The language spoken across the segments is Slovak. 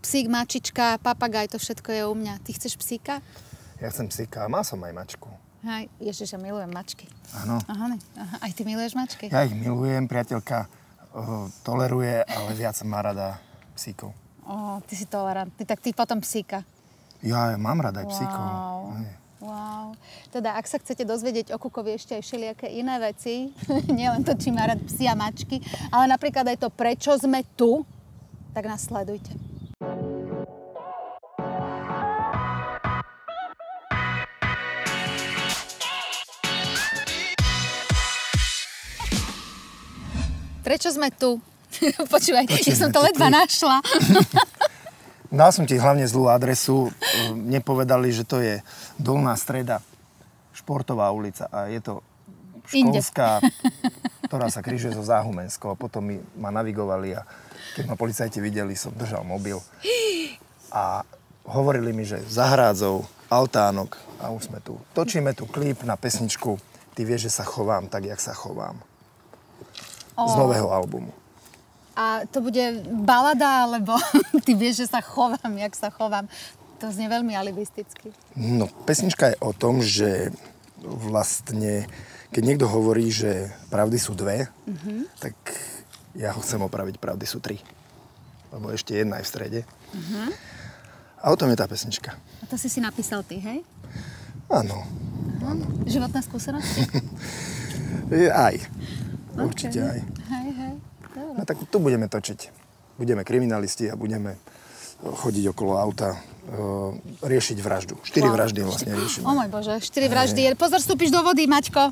psík, mačička, papagaj, to všetko je u mňa. Ty chceš psíka? Ja chcem psíka, a mal som aj mačku. Hej, ježiš, ja milujem mačky. Áno. Aha, aj ty miluješ mačky? Ja ich milujem, priateľka toleruje, ale viac má rada psíkov. Ty si tolerantný, tak ty potom psíka. Ja mám rada aj psíkov. Wow. Teda, ak sa chcete dozvedieť o kukovi ešte aj všelijaké iné veci, nielen to, či má rád psi a mačky, ale napríklad aj to, prečo sme tu, tak nás sledujte. Prečo sme tu? Počúvaj, ja som to ledva našla. Dal som ti hlavne zlú adresu. Nepovedali, že to je Dolná Streda, športová ulica. A je to školská, ktorá sa križuje so Záhumenskou. A potom ma navigovali a keď ma policajti videli, som držal mobil. A hovorili mi, že zahrádzov, altánok a už sme tu. Točíme tu klip na pesničku Ty vieš, že sa chovám tak, jak sa chovám. Z nového albumu. A to bude balada, alebo ty vieš, že sa chovám, jak sa chovám. To znie veľmi alibisticky. No, pesnička je o tom, že vlastne, keď niekto hovorí, že pravdy sú dve, tak ja ho chcem opraviť, pravdy sú tri. Lebo ešte jedna je v strede. A o tom je tá pesnička. A to si napísal ty, hej? Áno. Životná skúsenosť? Aj. Určite aj. Hej. No tak tu budeme točiť. Budeme kriminalisti a budeme chodiť okolo auta, riešiť vraždu. 4 vraždy vlastne riešime. O môj Bože, 4 vraždy. Pozor, vstúpiš do vody, Maťko.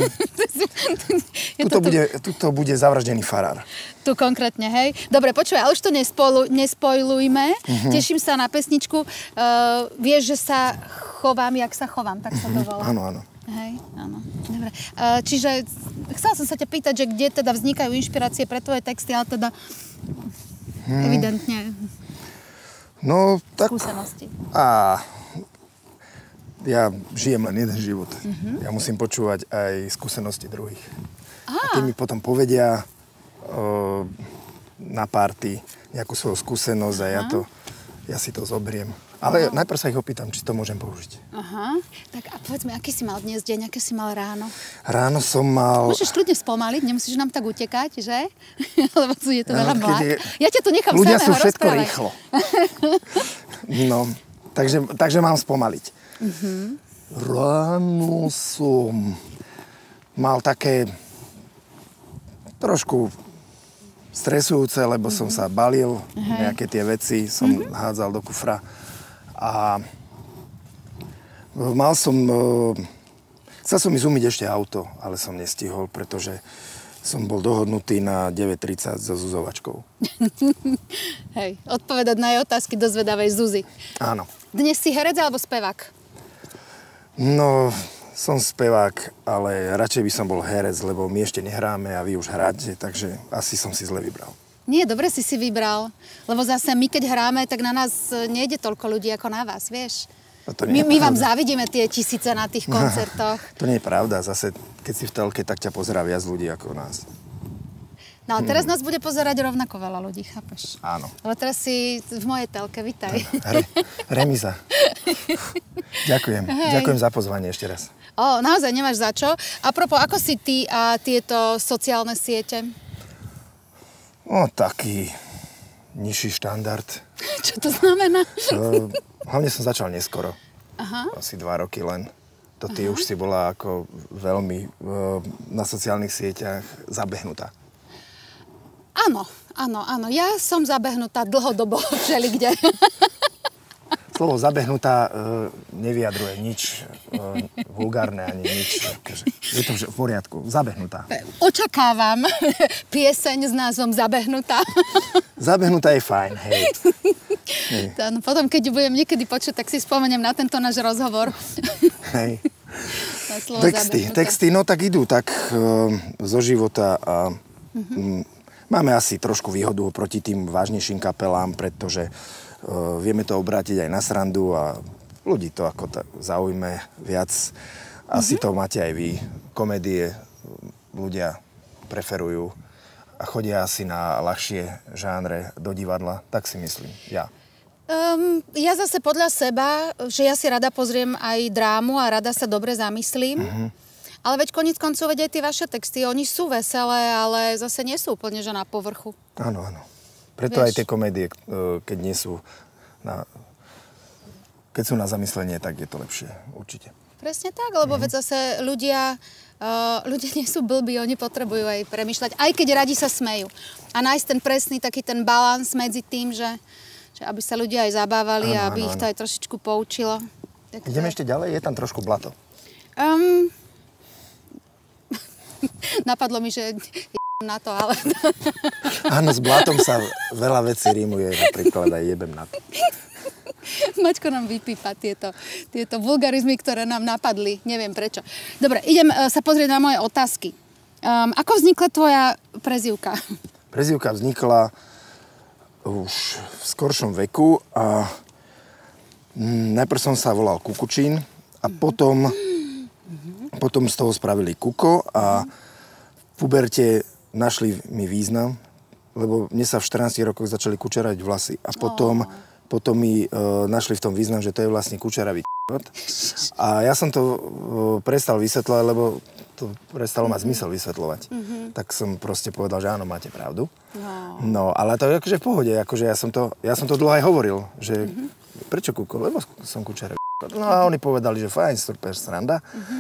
Tuto bude zavraždený farár. Tu konkrétne, hej. Dobre, počuj, ale už to nespoilujme. Teším sa na pesničku. Vieš, že sa chovám, jak sa chovám, tak sa to volá. Áno. Hej, áno. Dobre. Čiže chcela som sa ťa pýtať, že kde teda vznikajú inšpirácie pre tvoje texty, ale teda evidentne no, tak... skúsenosti. Ja žijem len jeden život. Ja musím počúvať aj skúsenosti druhých. A tí mi potom povedia na party nejakú svoju skúsenosť a ja si to zoberiem. Ale najprv sa ich opýtam, či to môžem použiť. Aha. Tak a povedz mi, aký si mal dnes deň, aké si mal ráno? Ráno som mal... Môžeš kľudne spomaliť, nemusíš nám tak utekať, že? Lebo tu je to veľa mlák. Ja ťa tu nechám samého rozprávať. Ľudia sú všetko rýchlo. No, takže mám spomaliť. Ráno som mal také trošku stresujúce, lebo som sa balil, nejaké tie veci som hádzal do kufra. A chcel som ísť umyť ešte auto, ale som nestihol, pretože som bol dohodnutý na 9:30 so Zuzovačkou. Hej, odpovedať na jej otázky do zvedavej Zuzi. Áno. Dnes si herec alebo spevák? No, som spevák, ale radšej by som bol herec, lebo my ešte nehráme a vy už hráte, takže asi som si zle vybral. Nie, dobre si vybral, lebo zase my keď hráme, tak na nás nejde toľko ľudí ako na vás, vieš? My vám závidíme tie tisíce na tých koncertoch. To nie je pravda, zase keď si v telke, tak ťa pozerá viac ľudí ako nás. No a teraz nás bude pozerať rovnako veľa ľudí, chápeš? Áno. Lebo teraz si v mojej telke, vitaj. Remíza. Ďakujem. Ďakujem za pozvanie ešte raz. Naozaj nemáš za čo. Apropos, ako si ty a tieto sociálne siete? Taký nižší štandard. Čo to znamená? Hlavne som začal neskoro. Asi 2 roky len. To ty už si bola ako veľmi na sociálnych sieťach zabehnutá. Áno. Ja som zabehnutá dlhodobo všelikde. Slovo zabehnutá nevyjadruje nič vulgárne ani nič. Je to v poriadku. Zabehnutá. Očakávam pieseň s názvom Zabehnutá. Zabehnutá je fajn, hej. No, potom, keď ju budem niekedy počuť, tak si spomeniem na tento náš rozhovor. Hej. Texty, no tak idú tak zo života a máme asi trošku výhodu proti tým vážnejším kapelám, pretože vieme to obrátiť aj na srandu a ľudí to ako zaujme viac. Asi to máte aj vy. Komédie ľudia preferujú a chodia asi na ľahšie žánre do divadla, tak si myslím, ja. Ja zase podľa seba, že ja si rada pozriem aj drámu a rada sa dobre zamyslím. Ale veď koniec koncov, veď aj tie vaše texty, oni sú veselé, ale zase nie sú úplne, že na povrchu. Áno, áno. Preto aj tie komédie, keď nie sú keď sú na zamyslenie, tak je to lepšie, určite. Presne tak, lebo veď zase ľudia nie sú blbí, oni potrebujú aj premýšľať, aj keď radi sa smejú. A nájsť ten presný taký ten balans medzi tým, že aby sa ľudia aj zabávali a aby ich to aj trošičku poučilo. Tak ideme ešte ďalej, je tam trošku blato. Napadlo mi, že na to, ale... Áno, s blatom sa veľa vecí rímuje, napríklad aj jebem na to. Maťko nám vypípa tieto vulgarizmy, ktoré nám napadli. Neviem prečo. Dobre, idem sa pozrieť na moje otázky. Ako vznikla tvoja prezývka? Prezývka vznikla už v skoršom veku a najprv som sa volal Kukučín a potom z toho spravili Kuko a v puberte našli mi význam, lebo mne sa v 14 rokoch začali kučerať vlasy a potom mi našli v tom význam, že to je vlastne kučeravý a ja som to prestal vysvetľovať, lebo to prestalo mať zmysel vysvetľovať. Tak som proste povedal, že áno, máte pravdu. No, ale to je akože v pohode, akože ja som to dlho aj hovoril, že prečo Kuko? Lebo som kučeravý. No a oni povedali, že fajn, super, sranda.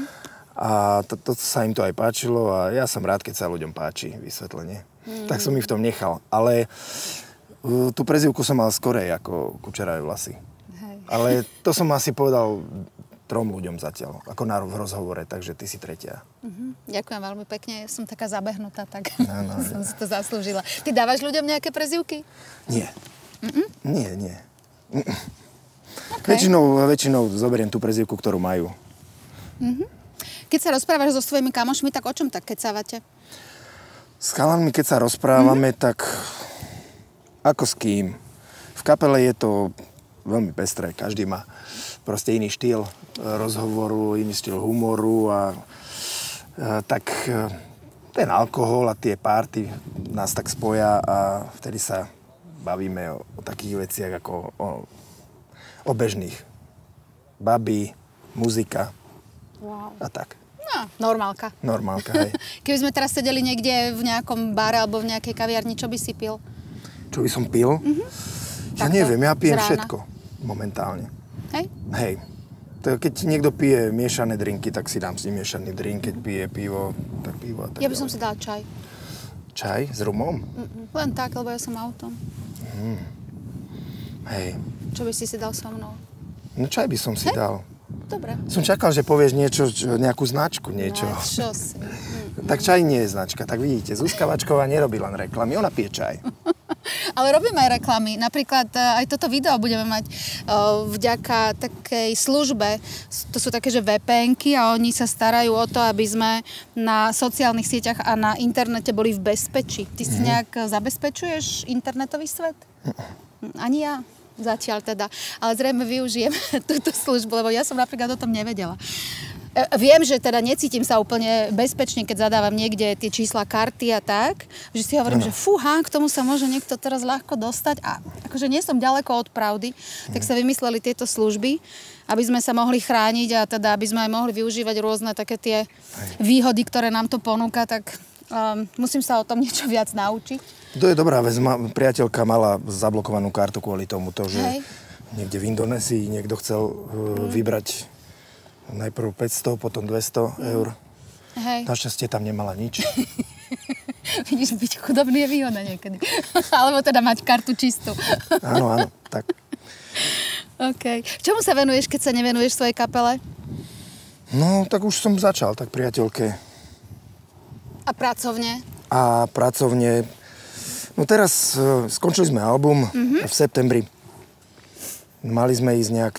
A to sa im to aj páčilo a ja som rád, keď sa ľuďom páči vysvetlenie. Tak som ich v tom nechal. Ale tú prezývku som mal skorej ako kučeravé vlasy. Hej. Ale to som asi povedal 3 ľuďom zatiaľ, ako v rozhovore, takže ty si tretia. Ďakujem veľmi pekne, som taká zabehnutá, tak som si to zaslúžila. Ty dávaš ľuďom nejaké prezývky? Nie. Nie. Okay. Väčšinou zoberiem tú prezývku, ktorú majú. Keď sa rozprávaš so svojimi kamošmi, tak o čom tak kecávate? S chalanmi, keď sa rozprávame, tak ako s kým. V kapele je to veľmi pestré, každý má proste iný štýl rozhovoru, iný štýl humoru a tak ten alkohol a tie párty nás tak spoja a vtedy sa bavíme o takých veciach ako o bežných. Baby, muzika a tak. No, normálka. Normálka, hej. Keby sme teraz sedeli niekde v nejakom bare alebo v nejakej kaviarni, čo by si pil? Čo by som pil? Ja neviem, ja pijem všetko momentálne. Hej. Keď niekto pije miešané drinky, tak si dám s ním miešaný drink. Keď pije pivo, tak pivo a tak Ja by som si dala čaj. Čaj? S rumom? Len tak, lebo ja som autom. Hej. Čo by si dal so mnou? No čaj by som si dal. Dobre. Som čakal, že povieš nejakú značku, niečo. No, čo si? Tak čaj nie je značka, tak vidíte, Zuzka Vačková nerobí len reklamy, ona pije čaj. Ale robíme aj reklamy. Napríklad aj toto video budeme mať vďaka takej službe. To sú také, že VPN-ky a oni sa starajú o to, aby sme na sociálnych sieťach a na internete boli v bezpečí. Ty si nejak zabezpečuješ internetový svet? Ani ja. Zatiaľ teda. Ale zrejme využijem túto službu, lebo ja som napríklad o tom nevedela. Viem, že teda necítim sa úplne bezpečne, keď zadávam niekde tie čísla karty a tak, že si hovorím, že fúha, k tomu sa môže niekto teraz ľahko dostať a akože nie som ďaleko od pravdy, tak sa vymysleli tieto služby, aby sme sa mohli chrániť a teda aby sme aj mohli využívať rôzne také tie výhody, ktoré nám to ponúka, tak musím sa o tom niečo viac naučiť. To je dobrá vec. Priateľka mala zablokovanú kartu kvôli tomuto, že niekde v Indonésii niekto chcel vybrať najprv 500, potom 200 eur. Našťastie tam nemala nič. Vidíš, byť chudobný je výhoda niekedy. Alebo teda mať kartu čistú. Áno, tak. OK. Čomu sa venuješ, keď sa nevenuješ svojej kapele? No, tak už som začal, tak priateľke. A pracovne? A pracovne. No teraz skončili sme album v septembri. Mali sme ísť nejak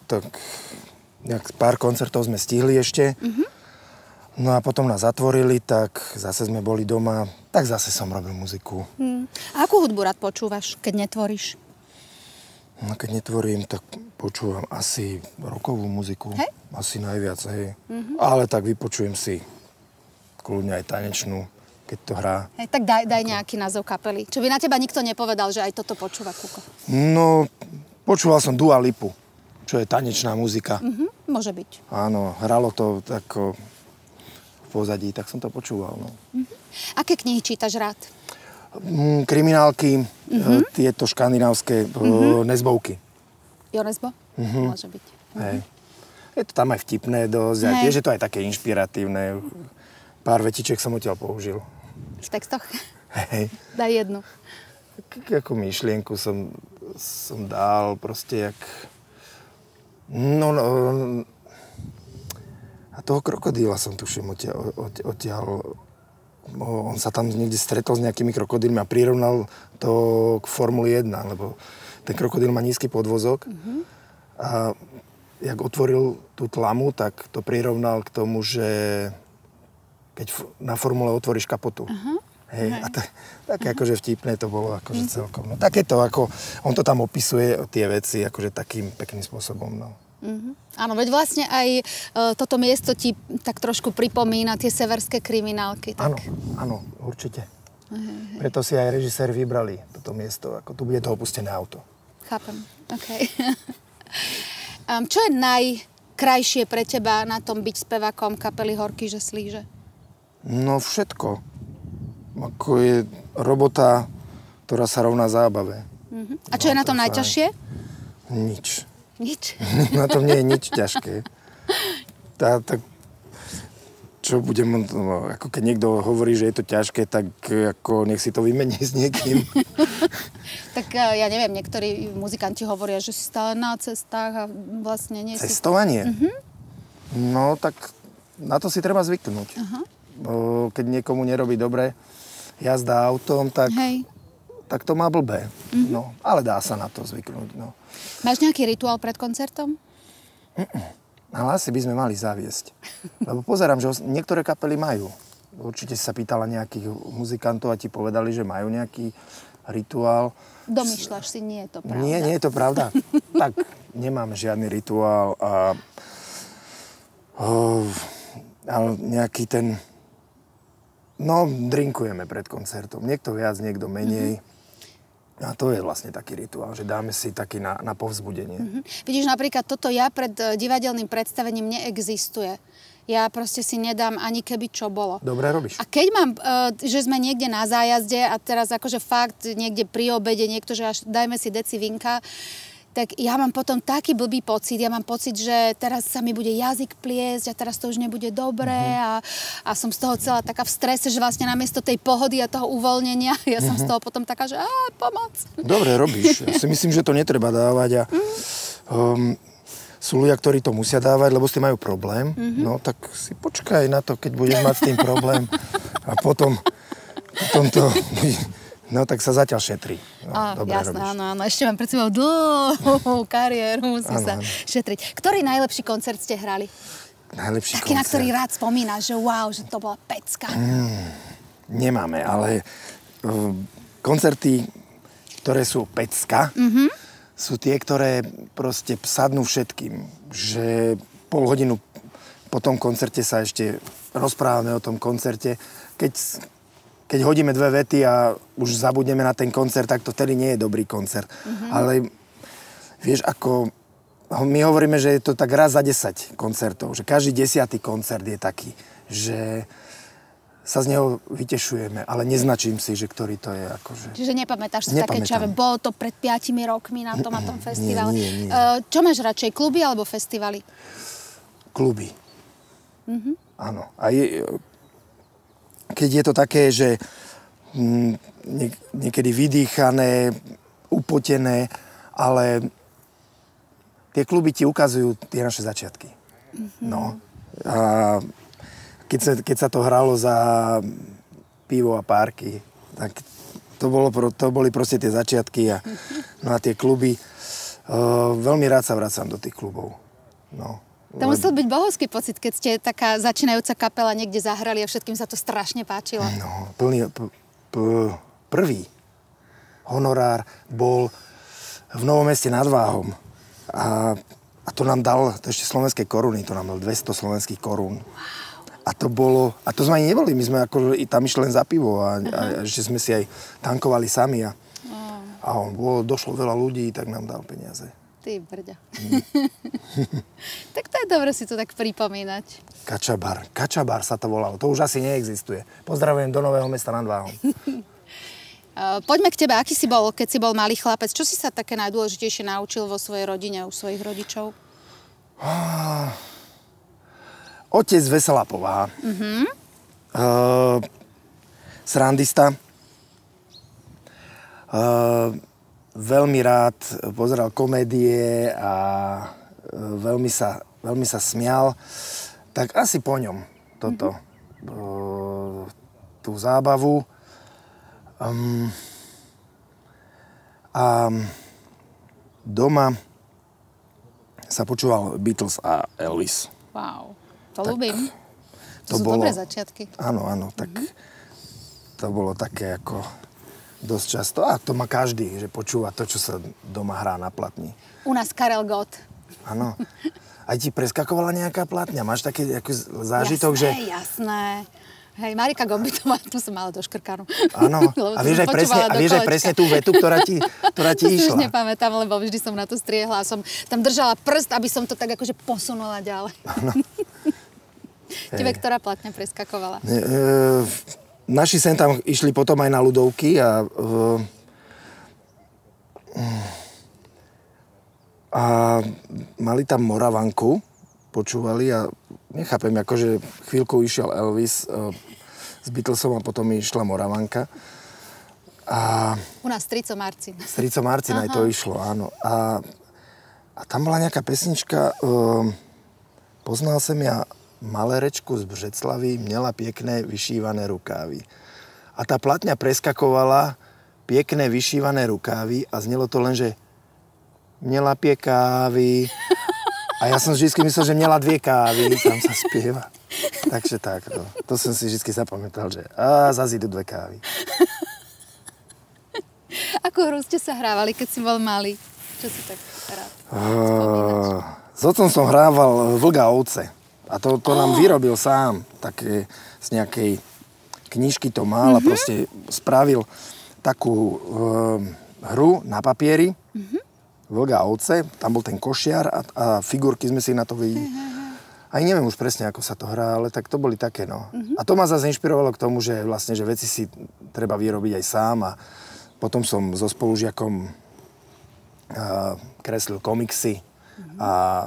pár koncertov sme stihli ešte. No a potom nás zatvorili, tak zase sme boli doma. Tak zase som robil muziku. A akú hudbu rád počúvaš, keď netvoríš? No keď netvorím, tak počúvam asi rockovú muziku. Hej? Asi najviac, hej. Ale tak vypočujem si kľudne aj tanečnú, keď to hrá. Hej, tak daj nejaký názov kapely. Čo by na teba nikto nepovedal, že aj toto počúva Kuko? No, Počúval som Dua Lipu, čo je tanečná muzika. Môže byť. Áno, hralo to tako v pozadí, tak som to počúval. No. Aké knihy čítaš rád? Kriminálky, tieto škandinávské nezbovky. Jonesbo? Môže byť. Hej. Je to tam aj vtipné dosť a tiež je to aj také inšpiratívne. Pár vetiček som odtiaľ použil. V textoch? Hej. Daj jednu. Ako myšlienku som dal proste jak... No, a toho krokodíla som tuším odtiaľ. On sa tam niekde stretol s nejakými krokodílmi a prirovnal to k Formuli 1, lebo ten krokodíl má nízky podvozok a jak otvoril tú tlamu, tak to prirovnal k tomu, že keď na formule otvoríš kapotu. Hej, a také akože vtipné to bolo akože celkom. No takéto, ako on to tam opisuje, tie veci, akože takým pekným spôsobom, no. Áno, veď vlastne aj toto miesto ti tak trošku pripomína tie severské kriminálky. Tak... Áno, určite. Preto si aj režiséri vybrali toto miesto, ako tu bude to opustené auto. Chápem, okej. Čo je najkrajšie pre teba na tom byť spevákom kapely Horky, že slíže? No všetko. Ako je robota, ktorá sa rovná zábave. A čo je na tom najťažšie? Nič. Nič? Na tom nie je nič ťažké. Čo budem, ako keď niekto hovorí, že je to ťažké, tak ako nech si to vymení s niekým. Tak ja neviem, niektorí muzikanti hovoria, že si stále na cestách a vlastne nie si... Cestovanie? No, tak na to si treba zvyknúť. Keď niekomu nerobí dobre jazda autom, tak to má blbé. No, ale dá sa na to zvyknúť. No. Máš nejaký rituál pred koncertom? Ale asi by sme mali zaviesť. Lebo pozerám, že niektoré kapely majú. Určite si sa pýtala nejakých muzikantov a ti povedali, že majú nejaký rituál. Domýšľaš si, nie je to pravda. Nie je to pravda. Tak nemáme žiadny rituál ale nejaký ten... No, drinkujeme pred koncertom. Niekto viac, niekto menej. A to je vlastne taký rituál, že dáme si taký na povzbudenie. Vidíš, napríklad toto ja pred divadelným predstavením neexistuje. Ja proste si nedám ani keby čo bolo. Dobre robíš. A keď mám, že sme niekde na zájazde a teraz akože fakt niekde pri obede niekto, že až dajme si deci vinka, tak ja mám potom taký blbý pocit. Ja mám pocit, že teraz sa mi bude jazyk pliesť a teraz to už nebude dobré a som z toho celá taká v strese, že vlastne namiesto tej pohody a toho uvoľnenia, ja som z toho potom taká, že pomoc. Dobre robíš. Ja si myslím, že to netreba dávať a sú ľudia, ktorí to musia dávať, lebo s tým majú problém. No tak si počkaj na to, keď budeš mať s tým problém a potom to... No, tak sa zatiaľ šetrí. No, dobre jasné, robíš. áno. Ešte mám pred sebou dlhú kariéru, musí sa šetriť. Ktorý najlepší koncert ste hrali? Najlepší Taký, koncert. na ktorý rád spomínaš, že wow, že to bola pecka. Nemáme, ale koncerty, ktoré sú pecka, sú tie, ktoré proste sadnú všetkým. Že pol hodinu po tom koncerte sa ešte rozprávame o tom koncerte. Keď hodíme dve vety a už zabudneme na ten koncert, tak to vtedy nie je dobrý koncert. Ale vieš, ako my hovoríme, že je to tak raz za 10 koncertov, že každý 10. koncert je taký, že sa z neho vytešujeme, ale neznačím si, že ktorý to je. Akože... Čiže nepamätáš si také čave, bolo to pred 5 rokmi na tom a tom festivale. Nie. Čo máš radšej, kluby alebo festivaly? Kluby. Áno. A keď je to také, že niekedy vydýchané, upotené, ale tie kluby ti ukazujú tie naše začiatky. No. A keď sa to hralo za pivo a párky, tak to boli proste tie začiatky a tie kluby. Veľmi rád sa vracam do tých klubov. No. To musel byť bohovský pocit, keď ste taká začínajúca kapela niekde zahrali a všetkým sa to strašne páčilo. No, prvý honorár bol v Novom Meste nad Váhom. A to nám dal, to ešte slovenské koruny, to nám dal 200 slovenských korún. A to sme ani neboli, my sme ako tam išli len za pivo a ešte sme si aj tankovali sami. A došlo veľa ľudí, tak nám dal peniaze. Ty brďa. Tak to je dobre si to tak pripomínať. Kačabar sa to volalo. To už asi neexistuje. Pozdravujem do Nového Mesta nad Váhom. Poďme k tebe. Aký si bol, keď si bol malý chlapec? Čo si sa také najdôležitejšie naučil vo svojej rodine, u svojich rodičov? Otec veselá povaha. Srandista. Veľmi rád pozeral komédie a veľmi sa smial. Tak asi po ňom toto. Tú zábavu. A doma sa počúval Beatles a Elvis. Wow, to ľúbim. To sú bolo, dobré začiatky. Áno, tak to bolo také ako dosť často. A to má každý, že počúva to, čo sa doma hrá na platni. U nás Karel Gott. Áno. Aj ti preskakovala nejaká platňa? Máš taký zážitok, jasné, že... Jasné. Hej, Marika Gombitová, tu som mala do škrkanu. Áno, a vieš aj presne tú vetu, ktorá ti išla. Už nepamätám, lebo vždy som na to striehla a som tam držala prst, aby som to tak akože posunula ďalej. Áno. Tebe ktorá platňa preskakovala? Naši sem tam išli potom aj na ľudovky a mali tam Moravanku, počúvali a nechápem, akože chvíľku išiel Elvis s Beatlesom a potom išla Moravanka. U nás Strico Marcin. Strico Marcin aj to išlo, áno. A tam bola nejaká pesnička, poznal som ja malerečku z Břeclavy, měla pekné vyšívané rukávy. A tá platňa preskakovala pekné vyšívané rukávy a znelo to len, že měla piekávy. A ja som vždycky myslel, že měla 2 kávy, tam sa spieva. Takže tak, to som si vždycky zapamätal, že zase idú 2 kávy. Akú hru ste sa hrávali, keď si bol malý? Čo si tak rád spomínaš? S otcom som hrával Vlga ovce. A to nám vyrobil sám. Také z nejakej knižky to mal a proste spravil takú hru na papieri. Vlga ovce, tam bol ten košiar a figurky sme si na to videli. Aj neviem už presne, ako sa to hrá, ale tak to boli také, no. A to ma zase inšpirovalo k tomu, že vlastne, že veci si treba vyrobiť aj sám a potom som so spolužiakom kreslil komiksy a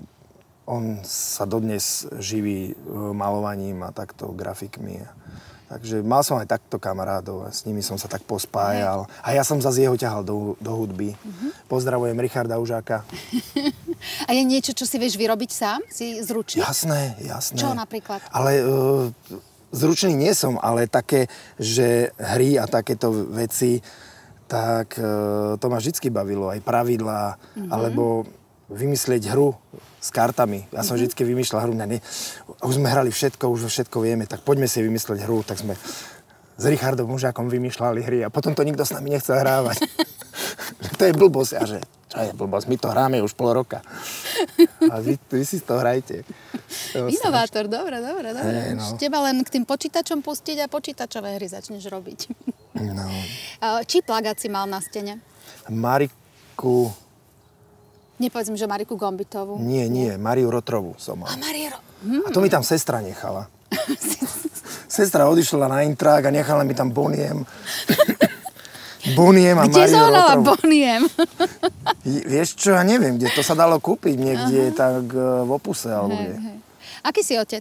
on sa dodnes živí malovaním a takto grafikmi. Takže mal som aj takto kamarádov a s nimi som sa tak pospájal. A ja som zase jeho ťahal do hudby. Pozdravujem Richarda Užáka. A je niečo, čo si vieš vyrobiť sám? Si zručný? Jasné. Čo napríklad? Ale zručný nie som, ale také, že hry a takéto veci, tak to ma vždycky bavilo. Aj pravidlá, alebo vymyslieť hru s kartami. Ja som vždycky vymýšľal hru. Už sme hrali všetko, už všetko vieme, tak poďme si vymysleť hru. Tak sme s Richardom Mužákom vymýšľali hry a potom to nikto s nami nechcel hrávať. To je blbosť. A že, čo je blbosť? My to hráme už pol roka. A vy si to hrajte. Inovátor, dobre. Hey, no. Už teba len k tým počítačom pustiť a počítačové hry začneš robiť. No. Čí plagát si mal na stene? Mariku... Nepovedz mi, že Mariku Gombitovú. Nie, Mariu Rotrovú som mal. A Maria A to mi tam sestra nechala. Sestra odišla na intrák a nechala mi tam Boniem. Boniem a Kde Mariu zohnala Rotrovú. Boniem? Vieš čo, ja neviem, kde to sa dalo kúpiť. Niekde tak v Opuse alebo kde. Aký si otec?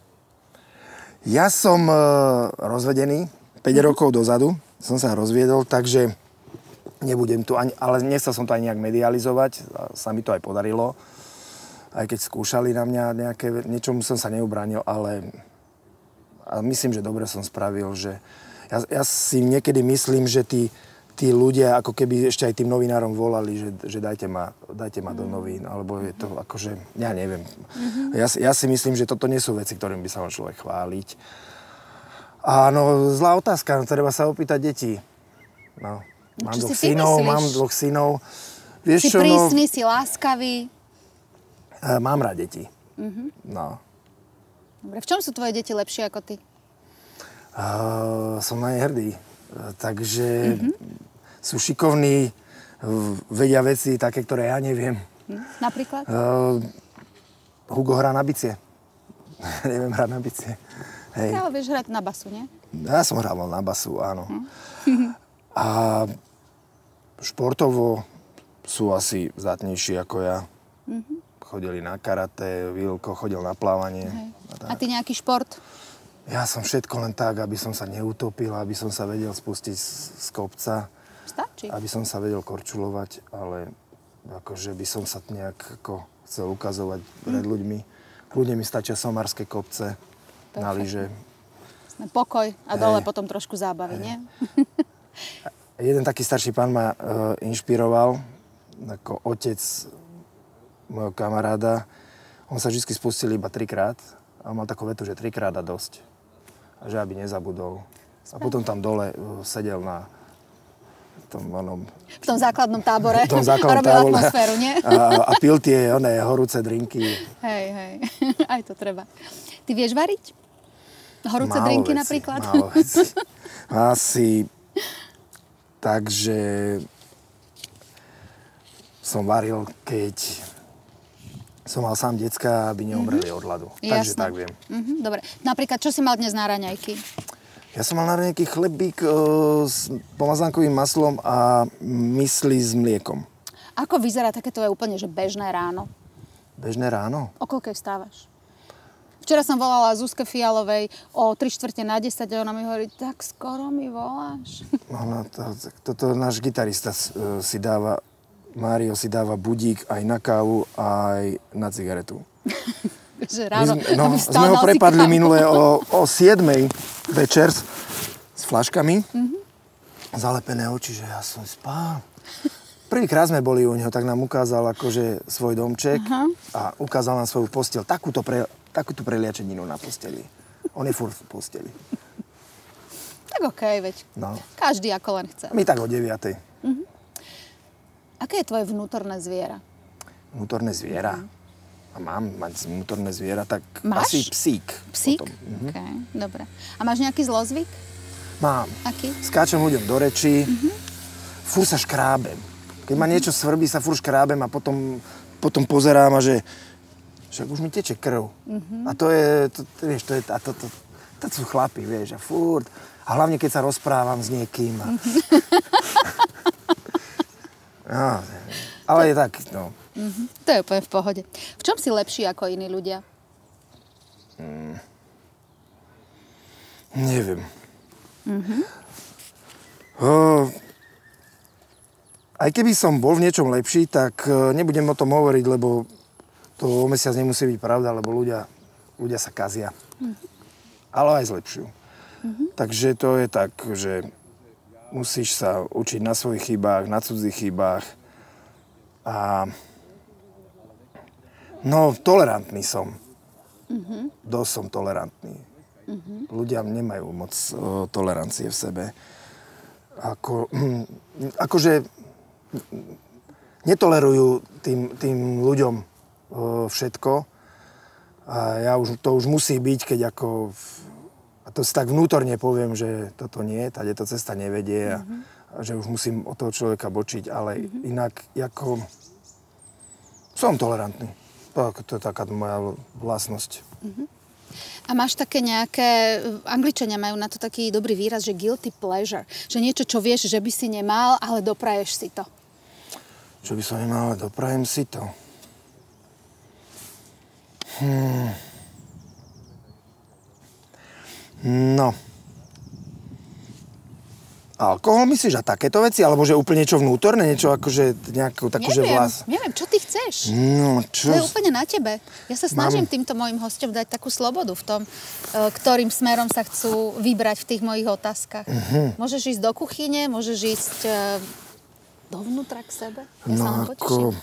Ja som rozvedený 5 rokov dozadu. Som sa rozviedol, takže nebudem tu ani, ale nechcel som to aj nejak medializovať, sa mi to aj podarilo. Aj keď skúšali na mňa niečomu som sa neubránil, ale myslím, že dobre som spravil, že ja si niekedy myslím, že tí ľudia ako keby ešte aj tým novinárom volali, že dajte ma do novín, alebo je to akože, ja neviem. Ja si myslím, že toto nie sú veci, ktorým by sa mal človek chváliť. Áno, zlá otázka, treba sa opýtať detí. No. Mám dvoch synov. Vieš si čo, prísny, si láskavý. Mám rád deti. No. Dobre, v čom sú tvoje deti lepšie ako ty? Som na ne hrdý. Takže sú šikovní, vedia veci také, ktoré ja neviem. Napríklad? Hugo hrá na bicie. Neviem hrať na bicie. Hej. Ale vieš hrať na basu, nie? Ja som hrával na basu, áno. A športovo sú asi zdatnejší ako ja. Chodili na karate, Vilko chodil na plávanie. A ty nejaký šport? Ja som všetko len tak, aby som sa neutopil, aby som sa vedel spustiť z kopca. Stačí. Aby som sa vedel korčulovať, ale akože by som sa nejak ako chcel ukazovať pred ľuďmi. Kľudne mi stačia somárske kopce na lyže. Pokoj a dole potom trošku zábavy, nie? Jeden taký starší pán ma inšpiroval, ako otec môjho kamaráda. On sa vždy spustil iba 3-krát a mal takú vetu, že 3-krát a dosť. A že aby nezabudol. A potom tam dole sedel na v tom základnom tábore. V tom základnom a robil tábore. Atmosféru, nie? A pil tie horúce drinky. Hej. Aj to treba. Ty vieš variť? Horúce drinky napríklad? Málo veci. Asi takže som varil, keď som mal sám decka, aby neumreli od hladu. Takže tak viem. Dobre. Napríklad, čo si mal dnes na raňajky? Ja som mal na raňajky chlebík s pomazánkovým maslom a mysli s mliekom. Ako vyzerá také tvoje úplne, že bežné ráno? Bežné ráno? O koľkej vstávaš? Včera som volala Zuzke Fialovej o 9:45 a ona mi hovorí, tak skoro mi voláš. No, toto náš gitarista si dáva, Mário si dáva budík aj na kávu, aj na cigaretu. Že ráno, sme ho prepadli minule o 7:00 večer s fľaškami. Zalepené oči, že ja som spal. Prvýkrát sme boli u neho, tak nám ukázal akože svoj domček a ukázal nám svoju posteľ. Takúto preliačeninu na posteli. On je furt v posteli. Tak okej, veď. No. Každý ako len chce. My tak o 9:00. Aké je tvoje vnútorné zviera? Vnútorné zviera? A mám mať vnútorné zviera, tak máš? asi psík. Psík? Okay, dobre. A máš nejaký zlozvyk? Mám. Aký? Skáčem ľuďom do rečí, furt sa škrábem. Keď ma niečo svrbí, sa furt škrábem a potom pozerám a že však už mi teče krv. A to sú chlapi, vieš, a furt. A hlavne, keď sa rozprávam s niekým. No, ale je tak, no. To je úplne v pohode. V čom si lepší ako iní ľudia? Neviem. Aj keby som bol v niečom lepší, tak nebudem o tom hovoriť, lebo to o mesiac nemusí byť pravda, lebo ľudia sa kazia. Ale aj zlepšujú. Takže to je tak, že musíš sa učiť na svojich chybách, na cudzích chybách. A tolerantný som. Dosť som tolerantný. Ľudia nemajú moc tolerancie v sebe. Akože netolerujú tým ľuďom všetko. A to už musí byť, keď ako... A to si tak vnútorne poviem, že toto nie, táto cesta nevedie a že už musím od toho človeka bočiť, ale inak ako... Som tolerantný. To je taká moja vlastnosť. A máš také nejaké... Angličania majú na to taký dobrý výraz, že guilty pleasure. Že niečo, čo vieš, že by si nemal, ale dopraješ si to. Čo by som nemal, ale doprajem si to? No. Alkohol myslíš a takéto veci? Alebo že úplne niečo vnútorné? Niečo akože nejakú takú, že vlast? Neviem, čo ty chceš? No, čo? To je úplne na tebe. Ja sa snažím týmto mojim hosťom dať takú slobodu v tom, ktorým smerom sa chcú vybrať v tých mojich otázkach. Môžeš ísť do kuchyne, môžeš ísť dovnútra k sebe. Ja sa len poteším.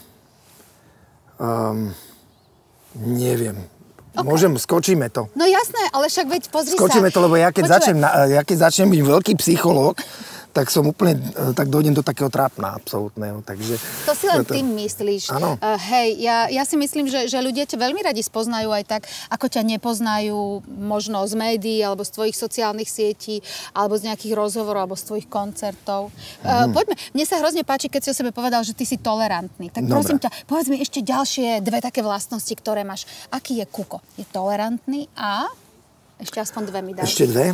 Neviem. Okay. Skočíme to. No jasné, ale však veď pozri Skočíme sa. to, lebo ja keď začnem byť veľký psychológ, tak som úplne, tak dojdem do takého trápna absolútneho. Takže, to si len ty myslíš. Áno. Hej, ja si myslím, že ľudia ťa veľmi radi spoznajú aj tak, ako ťa nepoznajú možno z médií, alebo z tvojich sociálnych sietí, alebo z nejakých rozhovorov, alebo z tvojich koncertov. Poďme, mne sa hrozne páči, keď si o sebe povedal, že ty si tolerantný. Tak prosím ťa, povedz mi ešte ďalšie dve také vlastnosti, ktoré máš. Aký je Kuko? Je tolerantný a... Ešte aspoň dve mi dáš. Ešte dve?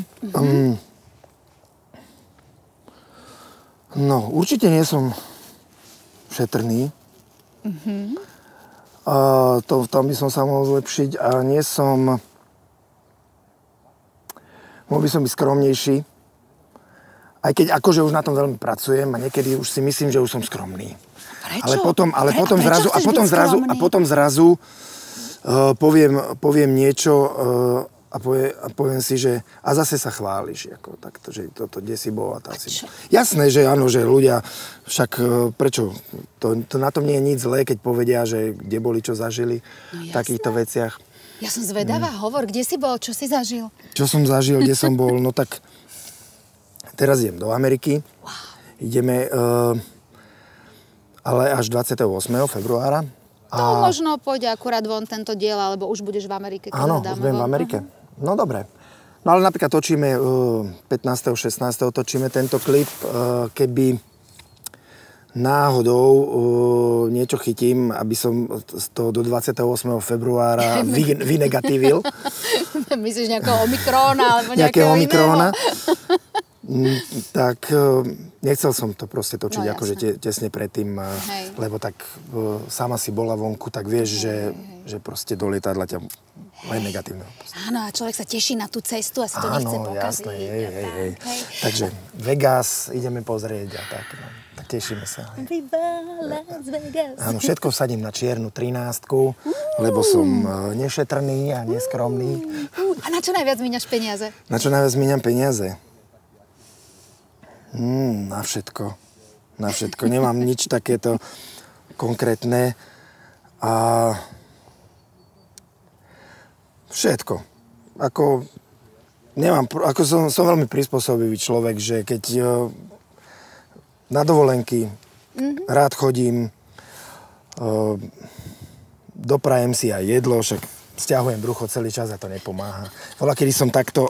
No, určite nie som šetrný. Tam by som sa mohol zlepšiť. A nie som... Mohol by som byť skromnejší. Aj keď akože už na tom veľmi pracujem a niekedy už si myslím, že už som skromný. Prečo? Ale potom zrazu poviem niečo a poviem si, že a zase sa chváliš, ako takto, že toto, kde si bol a tam si bol. Jasné, že áno, že ľudia, však prečo? To na tom nie je nič zlé, keď povedia, že kde boli, čo zažili v takýchto veciach. Ja som zvedavá, hovor, kde si bol, čo si zažil? Čo som zažil, kde som bol, no tak teraz idem do Ameriky. Ideme, ale až 28. februára. To možno pôjde akurát von tento diel, alebo už budeš v Amerike. Áno, už budem v Amerike. No dobre. No ale napríklad točíme 15. 16. točíme tento klip, keby náhodou niečo chytím, aby som to do 28. februára vynegatívil. Myslíš nejakého Omikróna alebo nejakého Omikróna. Tak nechcel som to proste točiť akože tesne predtým, lebo tak sama si bola vonku, tak vieš, že proste do lietadla ťa len negatívne. Áno, a človek sa teší na tú cestu a si to nechce pokaziť. Áno, jasné, Takže Vegas ideme pozrieť a tak, no. Tak tešíme sa. Viva Las Vegas. Áno, všetko vsadím na čiernu 13, lebo som nešetrný a neskromný. A na čo najviac míňaš peniaze? Na čo najviac míňam peniaze? Na všetko. Na všetko. Nemám nič takéto konkrétne. A všetko. Som veľmi prispôsobivý človek, že keď na dovolenky rád chodím, doprajem si aj jedlo, však stiahujem brucho celý čas a to nepomáha. Kedy som takto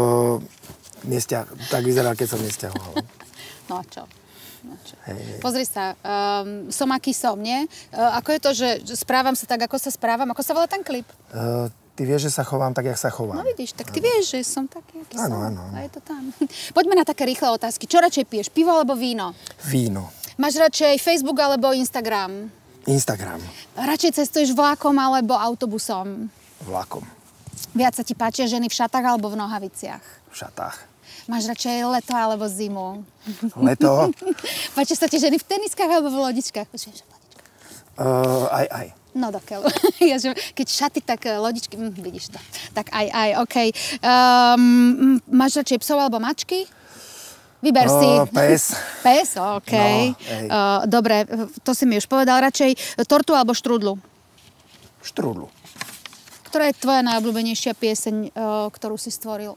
tak vyzeral, keď som nesťahoval. No a čo? Hej. Pozri sa, som aký som, nie? Ako je to, že správam sa tak, ako sa správam? Ako sa volá ten klip? Ty vieš, že sa chovám tak, jak sa chovám. No vidíš, tak ty vieš, že som taký, aký som. Áno. A je to tam. Poďme na také rýchle otázky. Čo radšej piješ, pivo alebo víno? Víno. Máš radšej Facebook alebo Instagram? Instagram. Radšej cestuješ vlakom alebo autobusom? Vlakom. Viac sa ti páčia ženy v šatách alebo v nohaviciach? V šatách. Máš radšej leto alebo zimu? Leto. Páčia sa ti ženy v teniskách alebo v lodičkách? Aj. No dokeľu. Keď šaty, tak lodičky, vidíš to. Tak aj, okej. Máš radšej psov alebo mačky? Vyber si. Pes. Pes, okej. No, dobre, to si mi už povedal. Radšej tortu alebo štrúdlu? Štrúdlu. Ktorá je tvoja najobľúbenejšia pieseň, ktorú si stvoril?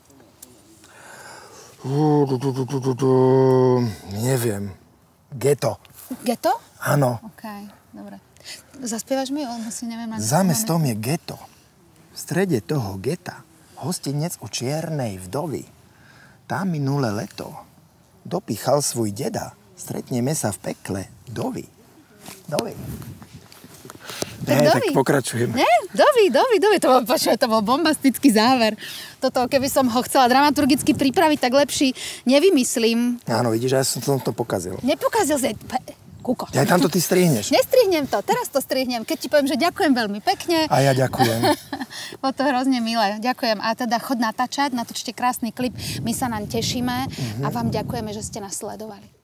Neviem. Ghetto. Ghetto? Áno. Okej, dobre. Zaspievaš mi? Si neviem. Za mestom je ghetto. V strede toho geta hostinec u čiernej vdovy. Tam minulé leto dopíchal svoj deda. Stretneme sa v pekle. Dovi. Tak pokračujem. Nie? Dovi. To bol bombastický záver. Toto, keby som ho chcela dramaturgicky pripraviť, tak lepší nevymyslím. Áno, vidíš, ja som to pokazil. Nepokazil si. Kuko. Ja tam to ty strihneš. Nestrihnem to, teraz to strihnem. Keď ti poviem, že ďakujem veľmi pekne. A ja ďakujem. Bolo to hrozne milé. Ďakujem. A teda chod natáčať, natočte krásny klip. My sa naň tešíme a vám ďakujeme, že ste nás sledovali.